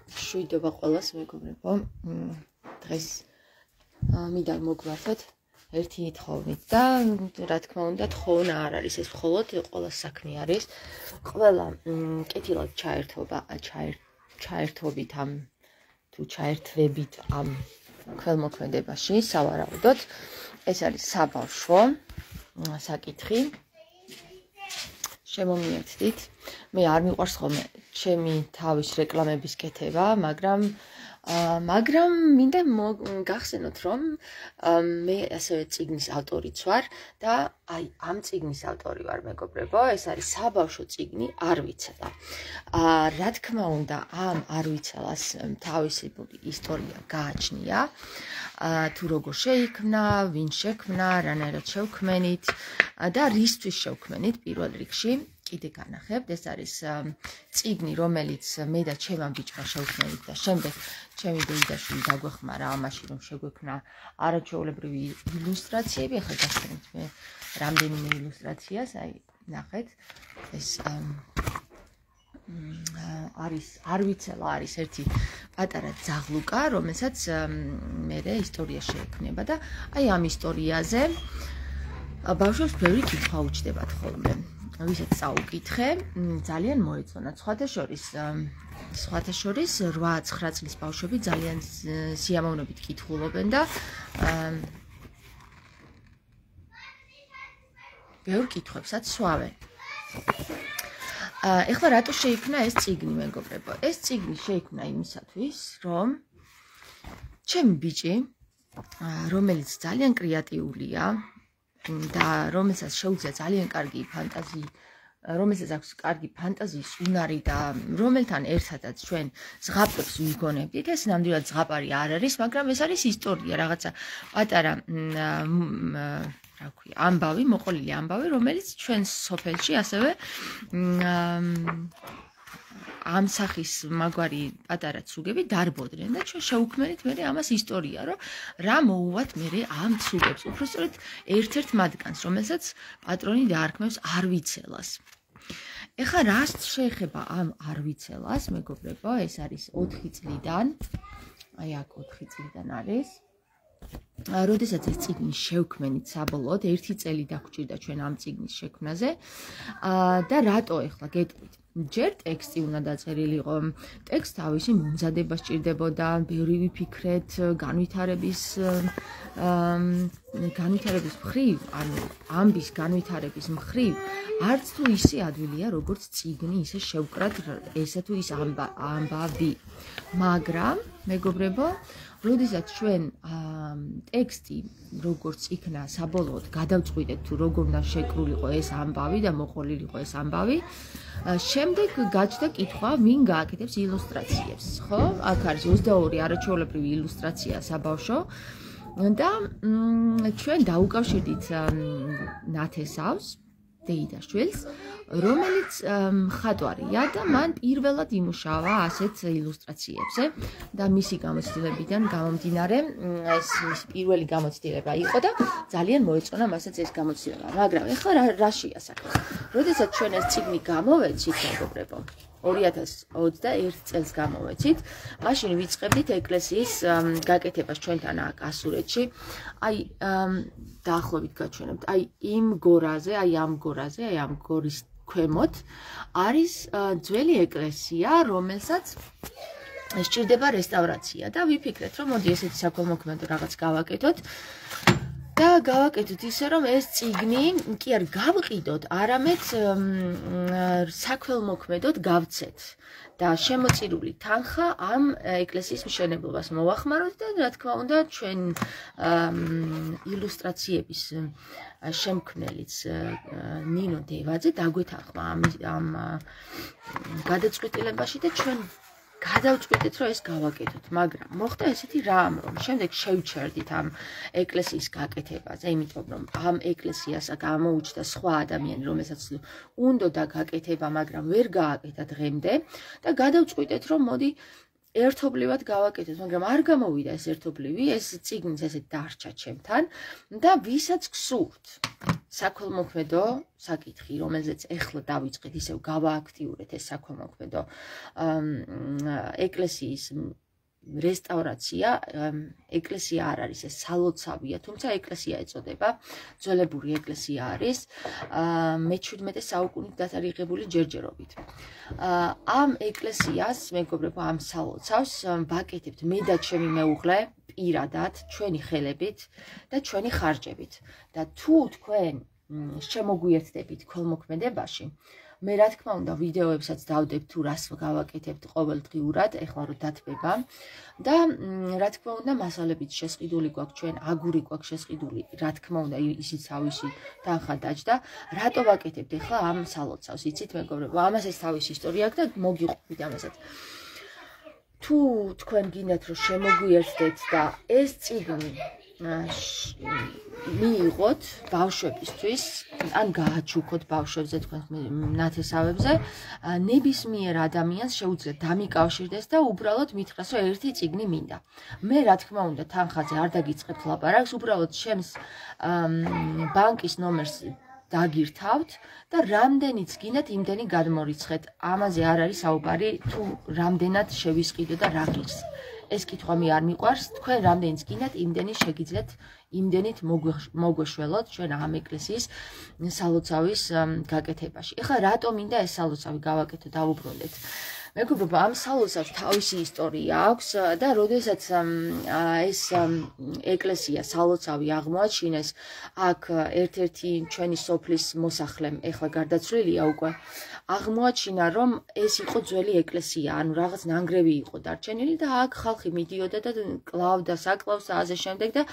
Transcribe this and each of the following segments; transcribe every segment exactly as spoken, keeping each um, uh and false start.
შვიდობა ყველას მეგობრებო. დღეს მინდა მოგვართოთ ერთი თხოვნით და რა თქმა უნდა თხოვნა არ არის ეს მხოლოდ ყველა საქმე არის ყველა კეთილად ჩაერთობა ჩაერთობით ამ თუ ჩაერთვებით ამ ქველმოქმედებაში სავარაუდოდ ეს არის საბავშვო საკითხი შემომიერთდით მე არ მიყვარს ხოლმე ჩემი თავის რეკლამების კეთება მაგრამ მაგრამ მინდა გახსენოთ რომ მე ასევე წიგნის ავტორიც ვარ და აი ამ წიგნის ავტორი ვარ მეგობრებო ეს არის საბავშვო წიგნი არ ვიცელა რა თქმა უნდა ამ არ ვიცელას თავისებური ისტორია გააჩნია თუ როგორ შეიქმნა ვინ შექმნა რანაირად შევქმენით და რისთვის შევქმენით პირველ რიგში კიდე განახებთ ეს არის წიგნი რომელიც მე და ჩემმა ბიჭმა შევქმნით და შემდეგ ჩემი დეიდაშვილი დაგვეხმარა ამაში რომ შეგვექმნა არაჩვეულებრივი ილუსტრაციები ახლა გასცემთ მე რამდენიმე ილუსტრაციას აი ნახეთ ეს არის არ ვიცელა არის ერთი პატარა ძაღლუკა რომელსაც მე ისტორია შეექმნება და აი ამ ისტორიაზე ბავშვებს ბევრი კითხვა უჩნდებათ ხოლმე ვისაც წაუკითხე ძალიან მოეწონა სხვათა შორის სხვათა შორის რვა ცხრა წლის ბავშვები ძალიან სიამოვნებით კითხულობენ და ბევრ კითხვებსაც სვავენ ეხლა რატო შეიქმნა ეს წიგნი მეგობრებო ეს წიგნი შეიქმნა იმისათვის რომ ჩემი ბიჭი რომელიც ძალიან კრეატიულია და რომელსაც შეუძლია ძალიან კარგი ფანტაზი რომელსაც აქვს კარგი ფანტაზიის უნარი და რომელთან ერთადაც ჩვენ ზღაპრებს ვიგონებდით ეს ნამდვილად ზღაპარი არ არის მაგრამ ეს არის ისტორია რაღაცა პატარა რა ქვია ამბავი მოყოლილი ამბავი რომელიც ჩვენს სოფელში ასევე ამ სახის მაგვარი პატარა ცუგები დარბოდნენ და ჩვენ შევქმნით მე ამას ისტორია რომ რა მოუვათ მე ამ ცუგებს უბრალოდ ერთ-ერთ მათგანს რომელსაც პატრონი დაარქმევს არ ვიცელას ეხლა რას შეეხება ამ არ ვიცელას მეგობრებო ეს არის ოთხი წლიდან აი აქ ოთხი წლიდან არის როდესაც ეს წიგნი შევქმენით საბოლოოდ ერთი წელი დაგჭირდა ჩვენ ამ წიგნის შექმნაზე და რატო ეხლა გეტყვით ჯერ ტექსტი უნდა დაწერილიყო ტექსტ თავისი მომზადება სჭირდებოდა ბევრი ვიფიქრეთ განვითარების განვითარების მხრივ ანუ ამბის განვითარების მხრივ არც თუ ისე ადვილია როგორც წიგნი ისე შევკრათ ესა თუ ის ამბავი მაგრამ მეგობრებო როდესაც ჩვენ ტექსტი როგორც იქნა საბოლოოდ გადავწყვიტეთ თუ როგორ უნდა შეკრულიყო ეს ამბავი და მოყოლილიყო ეს ამბავი შემდეგ გაჩნდა კითხვა ვინ გააკეთებს ილუსტრაციებს ხო აქ არის ოცდაორი არაჩვეულებრივი ილუსტრაცია საბავშვო და ჩვენ დაუკავშირდით ნათესავს დეიდაშვილს რომელიც მხატვარია და მან პირველად იმუშავა ასეთ ილუსტრაციებზე და მისი გამოცდილებიდან გამომდინარე ეს პირველი გამოცდილება იყო და ძალიან მოეწონა მასაც ეს გამოცდილება მაგრამ ეხლა რაშია საქმე როდესაც ჩვენ ეს წიგნი გამოვეცით მეგობრებო ორი ათას ოცდაერთი წელს გამოვეცით მაშინ ვიწყებდით ეკლესიის გაკეთებას ჩვენთან აქ ასურეთში აი დაახლოებით გაჩვენებთ აი იმ გორაზე აი ამ გორაზე აი ამ გორის ქვემოთ არის ძველი ეკლესია რომელსაც სჭირდება რესტავრაცია და ვიფიქრეთ რომ მოდი ესეთი საქველმოქმედო რაღაც გავაკეთოთ და გავაკეთოთ ისე რომ ეს წიგნი კი არ გავყიდოთ არამედ საქველმოქმედოდ გავცეთ და შემოწირული თანხა ამ ეკლესიის მშენებლობას მოვახმაროთ და რა თქმა უნდა ჩვენ ილუსტრაციების შემქმნელიც ნინო დევაძე დაგვეთანხმა ამ გადაწყვეტილებაში და ჩვენ გადავწყვიტეთ რომ ეს გავაკეთოთ მაგრამ მოხდა ესეთი რამ რომ შემდეგ შევჩერდით ამ ეკლესიის გაკეთებაზე იმიტომ რომ ამ ეკლესიას გამოუჩნდა სხვა ადამიანი რომელსაც უნდოდა გაკეთება მაგრამ ვერ გააკეთა დღემდე და გადავწყვიტეთ რომ მოდი ერთობლივად გავაკეთოთ მაგრამ არ გამოვიდა ეს ერთობლივი ეს წიგნიც ესე დარჩა ჩემთან და ვისაც გსურთ საქველმოქმედო საკითხი, რომელზეც ეხლა დავიწყეთ, ისევ გავააქტიურეთ ეს საქველმოქმედო ეკლესიის რესტავრაცია, ეკლესია არ არის, ეს სალოცავია, თუმცა ეკლესია ეწოდება, ძველებური ეკლესია არის, მეჩვიდმეტე საუკუნით დათარიღებული ჯერჯერობით. ამ ეკლესიას, მეგობრებო, ამ სალოცავს ვაკეთებთ მე და ჩემი მეუღლე პირადად, ჩვენი ხელებით და ჩვენი ხარჯებით. და თუ თქვენ შემოგვიერთდებით ქველმოქმედებაში, მე რა თქმა უნდა ვიდეოებსაც დავდებ თუ რას გავაკეთებთ ყოველდღიურად, ეხლა რომ დათბება და რა თქმა უნდა მასალებით შესყიდული გვაქვს ჩვენ, აგური გვაქვს შესყიდული, რა თქმა უნდა ისიც თავისი თანხა დაჯდა, რატო ვაკეთებთ ეხლა ამ სალოცავს, იცით მეგობრებო, ამას ეს თავისი ისტორია აქვს და მოგიყვებით ამასაც. თუ თქვენ გინდათ რომ შემოგვიერთდეთ და ეს წიგნი მიიღოთ ბავშვებისთვის, ან გააჩუქოთ ბავშვებზე თქვენ ნათესავებზე, ნებისმიერ ადამიანს შეუძლია დამიკავშირდეს და უბრალოდ მითხრას, რომ ერთი წიგნი მინდა. მე რა თქმა უნდა თანხაზე არ დაგიწყებთ ლაპარაკს, უბრალოდ ჩემს ბანკის ნომერს დაგირთავთ და რამდენიც გინდათ იმდენი გადმორიცხეთ. ამაზე არ არის საუბარი, თუ რამდენად შევისყიდო და რა ღირს. ეს კითხვა მე არ მიყვარს, თქვენ რამდენიც გინდათ იმდენი შეგიძლიათ იმდენით მოგვეშველოთ ჩვენ ამ ეკლესიის სალოცავის გაკეთებაში. ეხლა რატომ მინდა ეს სალოცავი გავაკეთო, დავუბრუნდეთ. მეგობრებო, ამ სალოცავს თავისი ისტორია აქვს და როდესაც ეს ეკლესია სალოცავი აღმოაჩინეს, აქ ერთ-ერთი ჩვენი სოფლის მოსახლემ, ეხლა გარდაცვლილია უკვე, აღმოაჩინა, რომ ეს იყო ძველი ეკლესია, ანუ რაღაც ნანგრევი იყო დარჩენილი და აქ ხალხი მიდიოდა და კლავდა, საკლავს და ასე შემდეგ და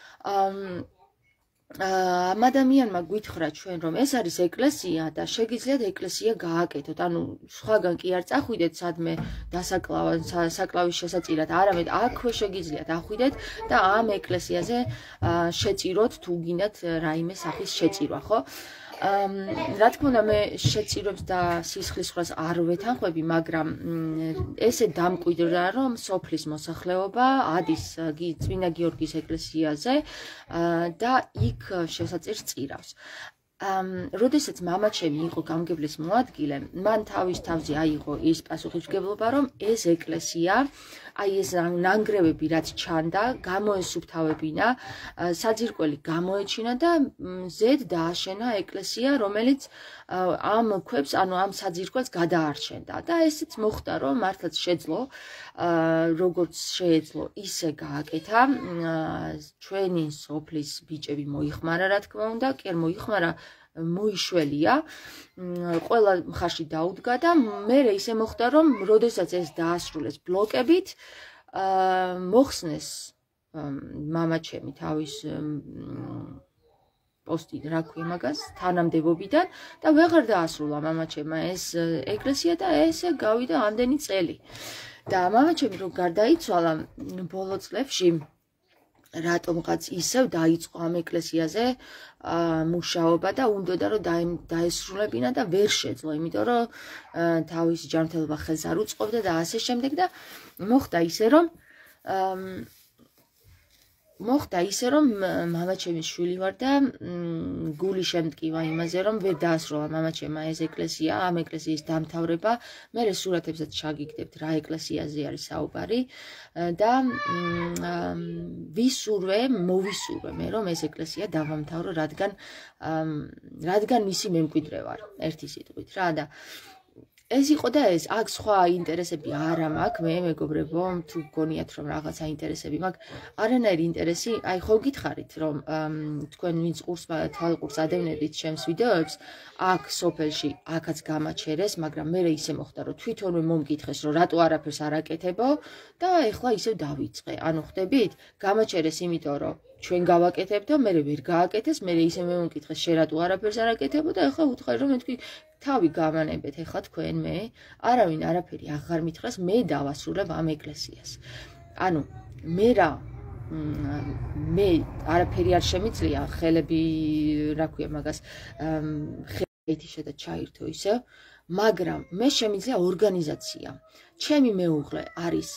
ამ ადამიანმა გვითხრა ჩვენ რომ ეს არის ეკლესია და შეგიძლიათ ეკლესია გააკეთოთ, ანუ სხვაგან კი არ წახვიდეთ სადმე დასაკლავად, საკლავის შესაწირად, არამედ აქვე შეგიძლიათ ახვიდეთ და ამ ეკლესიაზე შეწიროთ თუ გინდათ რაიმე სახის შეწირვა, ხო? რა თქმა უნდა მე შეწირვებს და სისხლისღვრას არ ვეთანხმები, მაგრამ ესე დამკვიდრდა რომ სოფლის მოსახლეობა ადის წმინდა გიორგის ეკლესიაზე და იქ შესაწირს წირავს. როდესაც მამაჩემი იყო გამგებლის მოადგილე, მან თავის თავზე აიღო ის პასუხისმგებლობა, რომ ეს ეკლესია, აი ეს ნანგრევები რაც ჩანდა, გამოესუფთავებინა, საძირკველი გამოეჩინა და ზედ დააშენა ეკლესია, რომელიც ამ ქვებს, ანუ ამ საძირკველს გადაარჩენდა. და ესეც მოხდა, რომ მართლაც შეძლო, როგორც შეეძლო, ისე გააკეთა. ჩვენი სოფლის ბიჭები მოიხმარა, რა თქმა უნდა, კი არ მოიხმარა, მოიშველია, ყველა მხარში დაუდგა და მე ისე მოხდა, რომ როდესაც ეს დაასრულეს ბლოკებით, მოხსნეს მამაჩემი თავის პოსტი, რა ქვია მაგას, თანამდებობიდან და ვეღარ დაასრულა მამაჩემმა ეს ეკლესია და ესე გავიდა ამდენი წელი. და მამაჩემი რომ გარდაიცვალა ბოლო წლებში რატომღაც ისევ დაიწყო ამ ეკლესიაზე მუშაობა და უნდოდა რომ დაესრულებინა და ვერ შეძლო, იმიტომ რომ თავისი ჯანმრთელობა ხელს არ უწყობდა და ასე შემდეგ და მოხდა ისე რომ მოხდა ისე რომ მამაჩემის შვილი ვარ და გული შემტკივა იმაზე რომ ვერ დაასრულა მამაჩემმა ეს ეკლესია, ამ ეკლესიის დამთავრება. მე სურათებსაც ჩაგიგდებთ რა ეკლესიაზე არის საუბარი და ვისურვე, მოვისურვე მე რომ ეს ეკლესია დავამთავრო, რადგან რადგან მისი მემკვიდრე ვარ, ერთი სიტყვით რა და ეს იყო და ეს, აქ სხვა ინტერესები არა მაქვს, მე მეგობრებო, თუ გგონიათ რომ რაღაცა ინტერესები მაქვს, არანაირი ინტერესი, აი ხო გითხარით რომ თქვენ ვინც ყურს თვალყურს ადევნებდით ჩემს ვიდეოებს, აქ სოფელში აქაც გამაჩერეს, მაგრამ მე ისე მოხდა რომ თვითონვე მომკითხეს რომ რატო არაფერს არ აკეთებო და ეხლა ისევ დავიწყე. ანუ ხდებით, გამაჩერეს იმიტომ რომ ჩვენ გავაკეთებდო, მე ვერ გააკეთეს, მე ისე მე მომკითხეს შენ რატო არაფერს არ აკეთებო და ეხლა უთხარი რომ მე თქვი თავი გამანებეთ ეხლა თქვენ მე, არავინ არაფერი აღარ მითხრას, მე დავასრულებ ამ ეკლესიას. ანუ მე რა მე არაფერი არ შემიძლია, ხელები რა ქვია მაგას, ხეთი შედა ჩაირთო ისე, მაგრამ მე შემიძლია ორგანიზაცია. ჩემი მეუღლე არის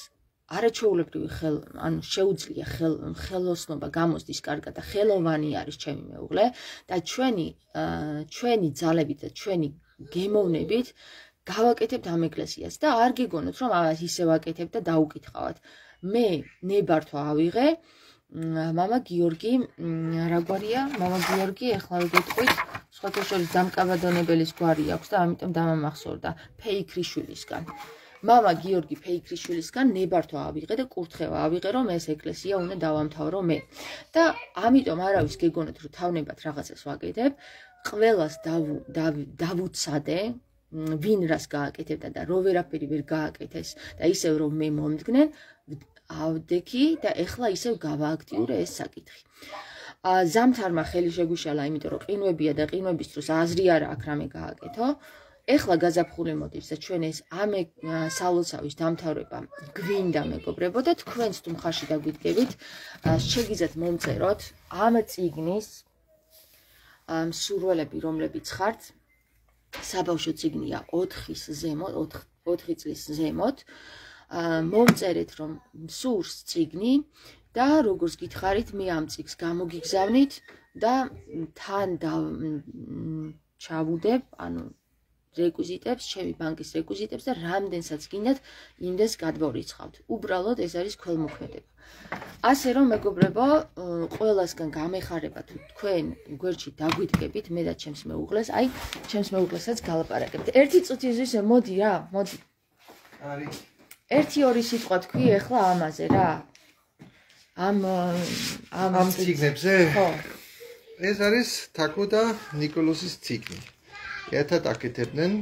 არაჩვეულებრივი ხელ, ანუ შეუძლია ხელ ხელოსნობა გამოსდის კარგად და ხელოვანი არის ჩემი მეუღლე და ჩვენი ჩვენი ძალებით და ჩვენი გემოვნებით გავაკეთებთ ამ ეკლესიას და არ გეგონოთ რომ ისე ვაკეთებ და დაუკითხავთ. მე ნებართვა ავიღე, მამა გიორგი რა გვარია? მამა გიორგი ეხლა ვიგეთყვით, სხვათა შორის დამკაბადონებელის გვარი აქვს და ამიტომ დამამახსოვრდა ფეიქრიშვილისგან. მამა გიორგი ფეიქრიშვილისგან ნებართვა ავიღე და კურთხევა ავიღე რომ ეს ეკლესია უნდა დავამთავრო მე. და ამიტომ არავის გეგონოთ რომ თავნებად რაღაცას ვაკეთებ, ყველას დავუცადე ვინ რას გააკეთებდა და რო ვერაფერი ვერ გააკეთეს და ისევ რომ მე მომდგნენ ავდექი და ეხლა ისევ გავააქტიურე ეს საკითხი. ზამთარმა ხელი შეგვიშალა, იმიტომ რომ ყინვებია და ყინვების დროს აზრი არა აქვს რამე გააკეთო. ეხლა გაზაფხული მოდის და ჩვენ ეს ამ სალოცავის დამთავრება გვინდა მეგობრებო და თქვენც თუ მხარში დაგვიდგებით, შეგიძლიათ მომწეროთ ამ წიგნის მსურველები, რომლებიც ხართ. საბავშვო წიგნია ოთხის ზემოთ, ოთხი წლის ზემოთ. მომწერეთ რომ სურს წიგნი და როგორც გითხარით, მე ამ წიგს გამოგიგზავნით და თან ჩავუდებ, ანუ რეკვიზიტებს, ჩემი ბანკის რეკვიზიტებს და რამდენსაც გინდათ, იმდეს გადმორიცხავთ. უბრალოდ ეს არის ქველმოქმედება. ასე რომ მეგობრებო, ყველასგან გამეხარება თუ თქვენ გვერდში დაგვიდგებით, მე და ჩემს მეუღლეს, აი, ჩემს მეუღლესაც გალაპარაკებთ. ერთი წუთის ისე მოდი რა, მოდი. არის. ერთი ორი სიტყვა თქვი ეხლა ამაზე რა. ამ ამ ამ ციგნებზე? ხო. ეს არის თაკო და ნიკოლოსის ციგნი. ერთად აკეთებდნენ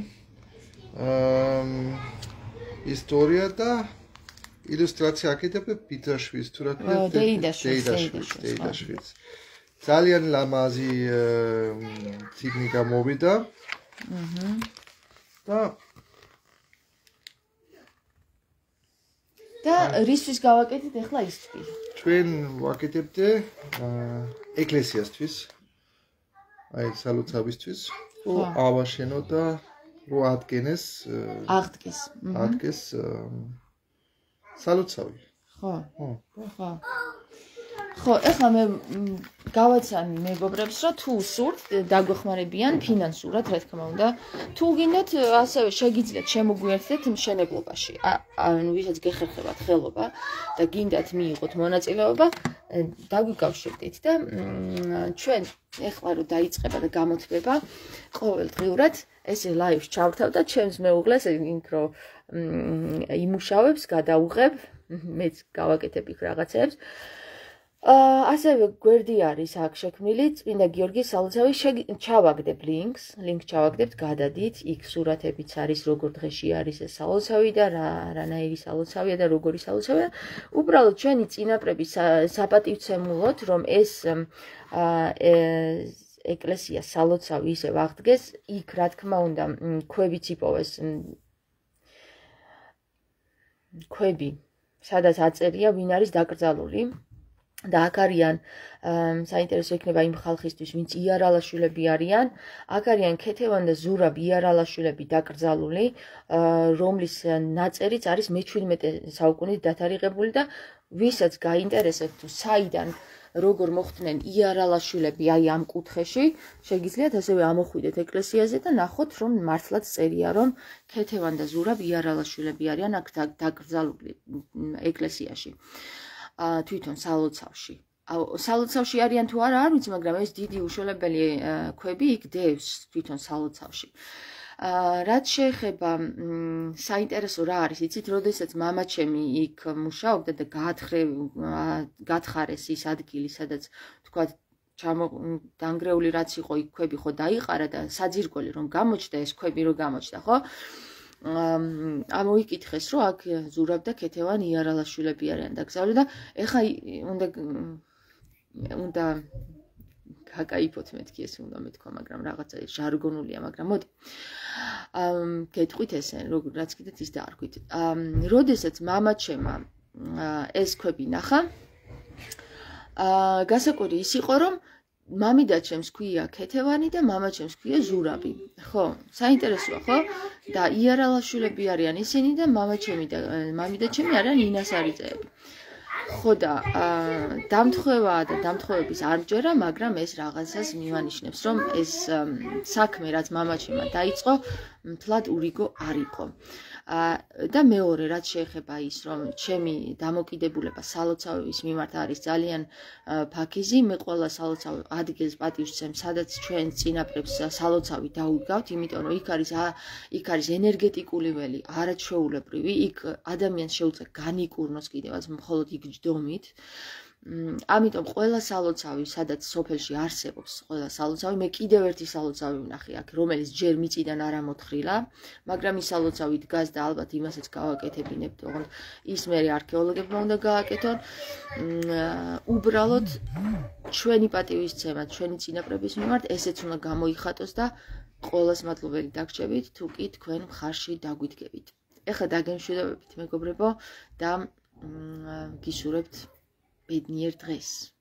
ისტორია და ილუსტრაცია აკეთებდნენ ბიძაშვილს თუ რა ქვია დეიდაშვილს. ძალიან ლამაზი ციგნი გამოვიდა. და და რისთვის გავაკეთეთ ახლა ის თქვი? ჩვენ ვაკეთებდე ეკლესიასთვის. აი სალოცავისთვის. რო ავაშენო და რო ადგენეს აღდგეს. აღდგეს სალოცავი. ხო. ხო. ხო, ეხლა მე გავაცანი მეგობრებს, რომ თუ სურთ დაგვეხმარებიან ფინანსურად, რა თქმა უნდა, თუ გინდათ ასევე შეგიძლიათ შემოგვიერთდეთ მშენებლობაში. ანუ ვისაც გეხერხებათ ხელობა და გინდათ მიიღოთ მონაწილეობა, დაგვიკავშირდით და ჩვენ ეხლა რომ დაიწყება და გამოთბება ყოველდღიურად ესე ლაივს ჩავრთავ და ჩემს მეუღლეს იქ რომ იმუშავებს, გადაუღებ, მეც გავაკეთებ იქ რაღაცებს. ასევე გვერდი არის აქ შექმნილი წმინდა გიორგის სალოცავი, ჩავაგდებ ლინკს, ლინკს ჩავაგდებთ, გადადით, იქ სურათებიც არის, როგორ დღეში არის ეს სალოცავი და რანაირი სალოცავია და როგორი სალოცავია. უბრალოდ ჩვენი წინაპრები საპატივცემულოდ, რომ ეს ეკლესია სალოცავი ისევ აღდგეს, იქ რა თქმა უნდა, ქვებიც იპოვეს, ქვები, სადაც აწერია, ვინ არის დაკრძალული. და აქ არიან საინტერესო იქნება იმ ხალხისთვის, ვინც იარალაშვილები არიან. აქ არიან ქეთევან და ზურაბ იარალაშვილები დაკრძალული, რომლის ნაწერიც არის მეჩვიდმეტე საუკუნით დათარიღებული და ვისაც გაინტერესებთ თუ საიდან როგორ მოხდნენ იარალაშვილები აი ამ კუთხეში, შეგიძლიათ ასევე ამოხვიდეთ ეკლესიაზე და ნახოთ, რომ მართლაც წერია, რომ ქეთევან და ზურაბ იარალაშვილები არიან აქ დაკრძალული ეკლესიაში. თვითონ სალოცავში. სალოცავში არიან თუ არა, არ ვიცი, მაგრამ ეს დიდი უშველებელი ქვები იქ დევს თვითონ სალოცავში. რაც შეეხება საინტერესო რა არის, იცით, როდესაც მამაჩემი იქ მუშაობდა და გათხარეს ის ადგილი, სადაც თქვა დანგრეული რაც იყო იქ ქვები ხო დაიყარა და საძირკველი რომ გამოჩნდა ეს ქვები რომ გამოჩნდა, ხო? ამოიკითხეს, რომ აქ ზურაბ და ქეთევან იარალაშვილები არიან დაკრძალული და ეხა უნდა უნდა გაკაიფოთ მეთქი ეს უნდა მეთქვა, მაგრამ რაღაცა ჟარგონულია, მაგრამ მოდი. გეტყვით ესე, რაც კიდეც ის დაარქვით. როდესაც მამაჩემა ეს ქვები ნახა, გასაკვირი ის იყო, რომ მამიდა ჩემს ქვია ქეთევანი და მამა ჩემს ქვია ზურაბი. ხო, საინტერესოა, ხო? და იარალაშვილები არიან ისინი და მამა ჩემი და მამიდა ჩემი არიან ინასარიძეები. ხო და დამთხოვაა და დამთხოვების არ მჯერა, მაგრამ ეს რაღაცას მივანიშნებს, რომ ეს საქმე, რაც მამაჩემმა დაიწყო, მთლად ურიგო არ იყო. და მეორე, რაც შეეხება ის, რომ ჩემი დამოკიდებულება სალოცავების მიმართ არის ძალიან ფაქიზი, მე ყველა სალოცავ ადგილს პატივს ვცემ, სადაც ჩვენ წინაპრებს სალოცავი დაუდგავთ, იმიტომ რომ იქ არის იქ არის ენერგეტიკული ველი, არაჩვეულებრივი, იქ ადამიანს შეუძლია განიკურნოს კიდევაც მხოლოდ იქ ჯდომით. ამიტომ ყველა სალოცავი, სადაც სოფელში არსებობს, ყველა სალოცავი, მე კიდევ ერთი სალოცავი ვნახე აქ, რომელიც ჯერ მიწიდან არ ამოთხრილა, მაგრამ ის სალოცავი დგას და ალბათ იმასაც გავაკეთებინებ, თქო, ის მე არქეოლოგებმა უნდა გააკეთონ. უბრალოდ ჩვენი პატივისცემა, ჩვენი წინაპრების მიმართ ესეც უნდა გამოიხატოს და ყველას მადლობელი დაგრჩებით, თუ კი თქვენ მხარში დაგვიდგებით. ეხლა დაგემშვიდობებით, მეგობრებო, და გისურვებთ ბედნიერ დღეს.